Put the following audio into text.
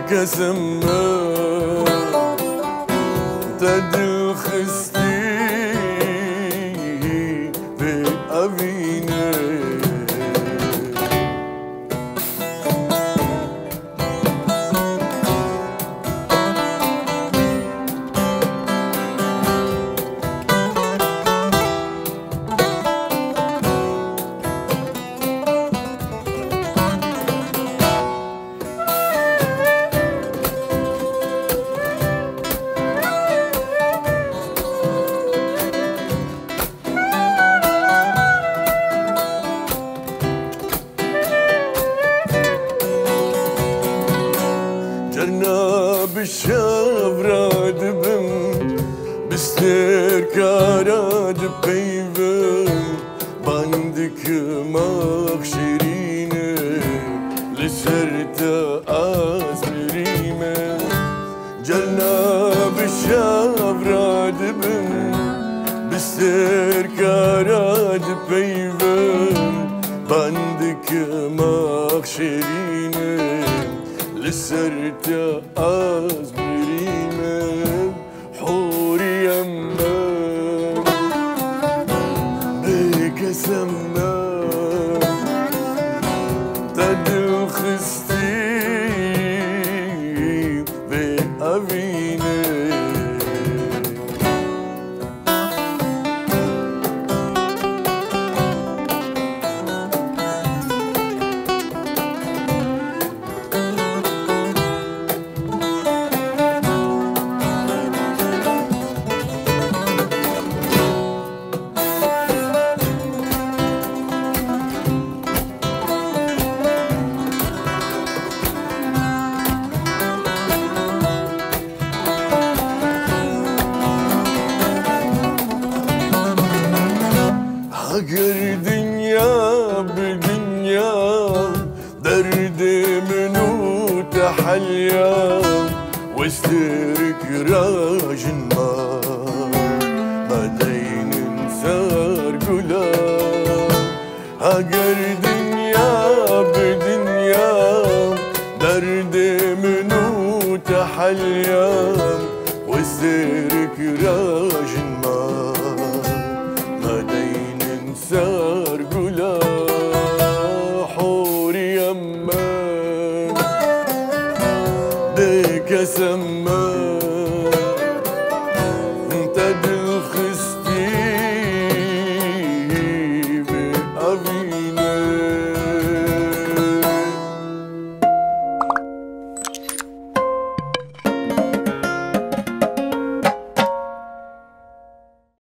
بكسمة تدخستي بأبينا جرنا بالشفرة دبم بستركارة دبيبم باندك مخشرينة لسرتا أزمريمة جرنا بالشفرة دبم بستركارة دبيبم باندك مخشرينة لسرتا أزمريمة حوري يما بكسمة تدخستي بأبينا أجر دنيا بدنيا درد منو تحليا واسترك راج النار بعدين نسار قلا أجر دنيا بدنيا درد منو تحليا واسترك راج النار بعدين سار قلا حوري يما بكسمة